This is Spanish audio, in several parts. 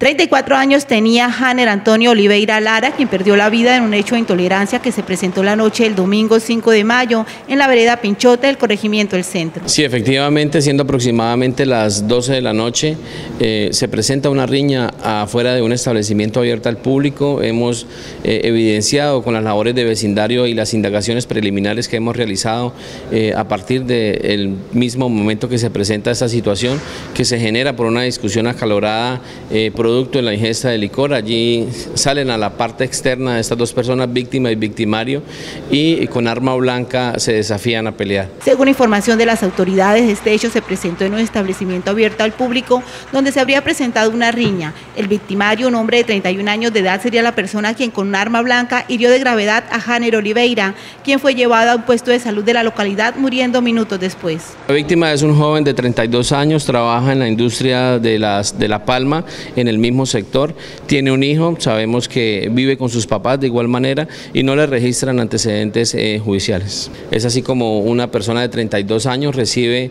34 años tenía Hanner Antonio Oliveira Lara, quien perdió la vida en un hecho de intolerancia que se presentó la noche del domingo 5 de mayo en la vereda Pinchote del corregimiento del Centro. Sí, efectivamente, siendo aproximadamente las 12 de la noche, se presenta una riña afuera de un establecimiento abierto al público. Hemos evidenciado con las labores de vecindario y las indagaciones preliminares que hemos realizado a partir del mismo momento que se presenta esta situación, que se genera por una discusión acalorada producto de la ingesta de licor. Allí salen a la parte externa de estas dos personas, víctima y victimario, y con arma blanca se desafían a pelear. Según información de las autoridades, este hecho se presentó en un establecimiento abierto al público donde se habría presentado una riña. El victimario, un hombre de 31 años de edad, sería la persona quien con un arma blanca hirió de gravedad a Hanner Oliveira, quien fue llevado a un puesto de salud de la localidad, muriendo minutos después. La víctima es un joven de 32 años, trabaja en la industria de La Palma, en el mismo sector, tiene un hijo, sabemos que vive con sus papás de igual manera y no le registran antecedentes judiciales. Es así como una persona de 32 años recibe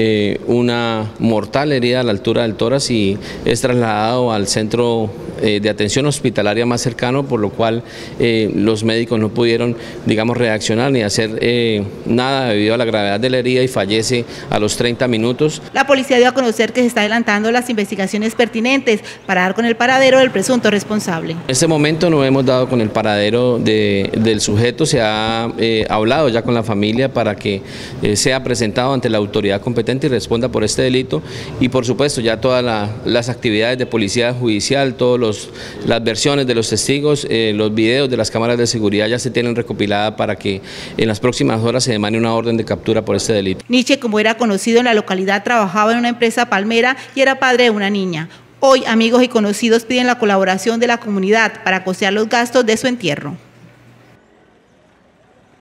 una mortal herida a la altura del tórax y es trasladado al centro de atención hospitalaria más cercano, por lo cual los médicos no pudieron, digamos, reaccionar ni hacer nada debido a la gravedad de la herida y fallece a los 30 minutos. La policía dio a conocer que se está adelantando las investigaciones pertinentes para dar con el paradero del presunto responsable. En este momento no hemos dado con el paradero del sujeto, se ha hablado ya con la familia para que sea presentado ante la autoridad competente y responda por este delito, y por supuesto ya todas las actividades de policía judicial, las versiones de los testigos, los videos de las cámaras de seguridad ya se tienen recopiladas para que en las próximas horas se emane una orden de captura por este delito. Nietzsche, como era conocido en la localidad, trabajaba en una empresa palmera y era padre de una niña. Hoy amigos y conocidos piden la colaboración de la comunidad para costear los gastos de su entierro.